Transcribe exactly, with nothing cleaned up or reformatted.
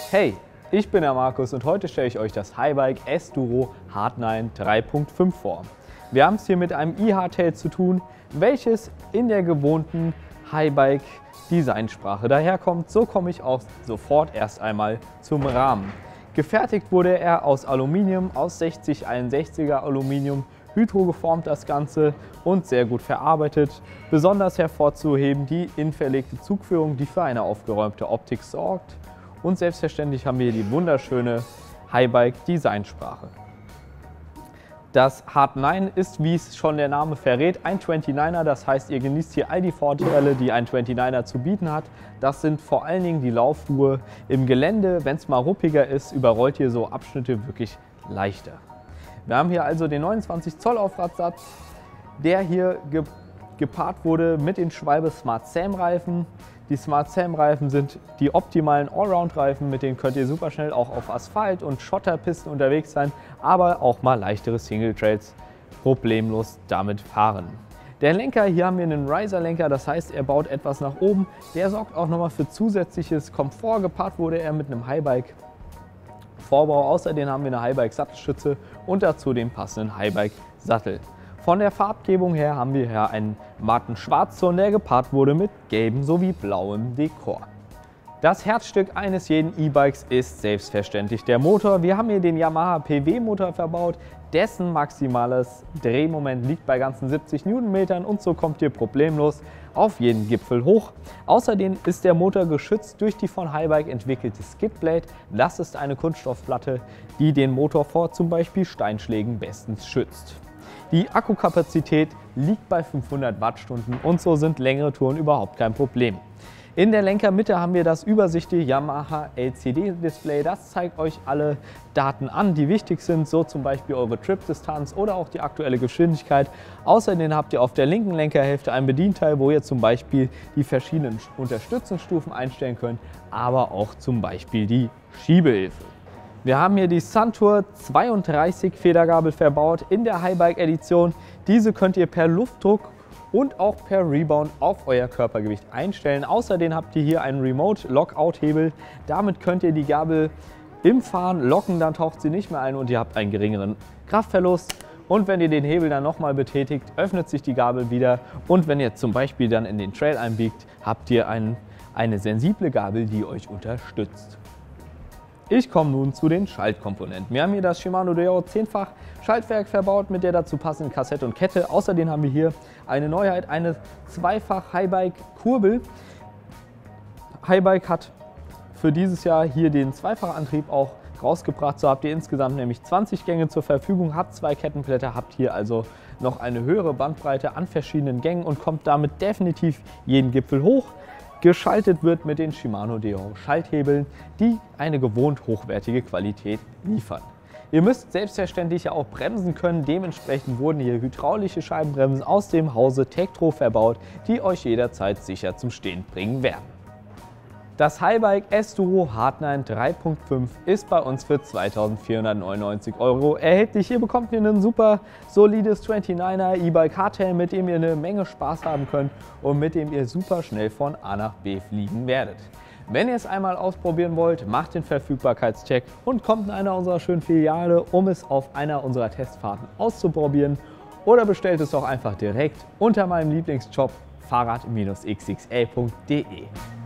Hey, ich bin der Markus und heute stelle ich euch das Highbike S-Duro Hardnine drei Punkt fünf vor. Wir haben es hier mit einem i-Hardtail zu tun, welches in der gewohnten Highbike Designsprache daherkommt. So komme ich auch sofort erst einmal zum Rahmen. Gefertigt wurde er aus Aluminium, aus sechzig einundsechziger Aluminium, hydro geformt das Ganze und sehr gut verarbeitet. Besonders hervorzuheben die innenverlegte Zugführung, die für eine aufgeräumte Optik sorgt. Und selbstverständlich haben wir die wunderschöne Highbike Designsprache. Das Hardnine ist, wie es schon der Name verrät, ein neunundzwanziger, das heißt, ihr genießt hier all die Vorteile, die ein neunundzwanziger zu bieten hat. Das sind vor allen Dingen die Laufruhe im Gelände. Wenn es mal ruppiger ist, überrollt ihr so Abschnitte wirklich leichter. Wir haben hier also den neunundzwanzig Zoll Aufradsatz, der hier ge gepaart wurde mit den Schwalbe Smart Sam Reifen. Die Smart Sam Reifen sind die optimalen Allround Reifen, mit denen könnt ihr super schnell auch auf Asphalt und Schotterpisten unterwegs sein, aber auch mal leichtere Single Trails problemlos damit fahren. Der Lenker, hier haben wir einen Riser Lenker, das heißt, er baut etwas nach oben. Der sorgt auch nochmal für zusätzliches Komfort. Gepaart wurde er mit einem Highbike Vorbau. Außerdem haben wir eine Highbike Sattelstütze und dazu den passenden Highbike Sattel. Von der Farbgebung her haben wir hier einen matten Schwarzton, der gepaart wurde mit gelbem sowie blauem Dekor. Das Herzstück eines jeden E-Bikes ist selbstverständlich der Motor. Wir haben hier den Yamaha P W-Motor verbaut, dessen maximales Drehmoment liegt bei ganzen siebzig Newtonmetern und so kommt ihr problemlos auf jeden Gipfel hoch. Außerdem ist der Motor geschützt durch die von Highbike entwickelte Skidblade. Das ist eine Kunststoffplatte, die den Motor vor zum Beispiel Steinschlägen bestens schützt. Die Akkukapazität liegt bei fünfhundert Wattstunden und so sind längere Touren überhaupt kein Problem. In der Lenkermitte haben wir das übersichtliche Yamaha L C D-Display. Das zeigt euch alle Daten an, die wichtig sind, so zum Beispiel eure Trip-Distanz oder auch die aktuelle Geschwindigkeit. Außerdem habt ihr auf der linken Lenkerhälfte ein Bedienteil, wo ihr zum Beispiel die verschiedenen Unterstützungsstufen einstellen könnt, aber auch zum Beispiel die Schiebehilfe. Wir haben hier die Suntour zweiunddreißig Federgabel verbaut in der Highbike Edition. Diese könnt ihr per Luftdruck und auch per Rebound auf euer Körpergewicht einstellen. Außerdem habt ihr hier einen Remote Lockout Hebel. Damit könnt ihr die Gabel im Fahren locken, dann taucht sie nicht mehr ein und ihr habt einen geringeren Kraftverlust. Und wenn ihr den Hebel dann nochmal betätigt, öffnet sich die Gabel wieder. Und wenn ihr zum Beispiel dann in den Trail einbiegt, habt ihr ein, eine sensible Gabel, die euch unterstützt. Ich komme nun zu den Schaltkomponenten. Wir haben hier das Shimano Deore zehnfach Schaltwerk verbaut mit der dazu passenden Kassette und Kette. Außerdem haben wir hier eine Neuheit, eine zweifach Highbike Kurbel. Highbike hat für dieses Jahr hier den Zweifachantrieb auch rausgebracht. So habt ihr insgesamt nämlich zwanzig Gänge zur Verfügung, habt zwei Kettenblätter, habt hier also noch eine höhere Bandbreite an verschiedenen Gängen und kommt damit definitiv jeden Gipfel hoch. Geschaltet wird mit den Shimano Deore Schalthebeln, die eine gewohnt hochwertige Qualität liefern. Ihr müsst selbstverständlich auch bremsen können, dementsprechend wurden hier hydraulische Scheibenbremsen aus dem Hause Tektro verbaut, die euch jederzeit sicher zum Stehen bringen werden. Das Highbike S-Duro Hardnine drei Punkt fünf ist bei uns für zweitausendvierhundertneunundneunzig Euro erhältlich. Hier bekommt ihr ein super solides neunundneunziger E-Bike Hardtail, mit dem ihr eine Menge Spaß haben könnt und mit dem ihr super schnell von A nach B fliegen werdet. Wenn ihr es einmal ausprobieren wollt, macht den Verfügbarkeitscheck und kommt in einer unserer schönen Filiale, um es auf einer unserer Testfahrten auszuprobieren, oder bestellt es doch einfach direkt unter meinem Lieblingsjob fahrrad X X L punkt de.